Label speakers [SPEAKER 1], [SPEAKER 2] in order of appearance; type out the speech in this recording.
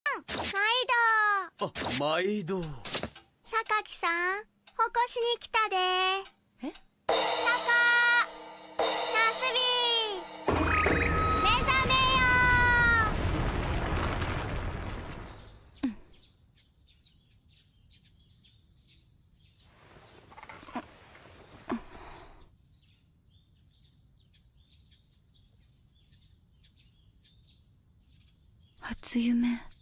[SPEAKER 1] あ、毎度。
[SPEAKER 2] 榊さん、起こしに来たで。
[SPEAKER 3] え？
[SPEAKER 2] タカ、ナスビ、目覚めよ。
[SPEAKER 3] 初夢。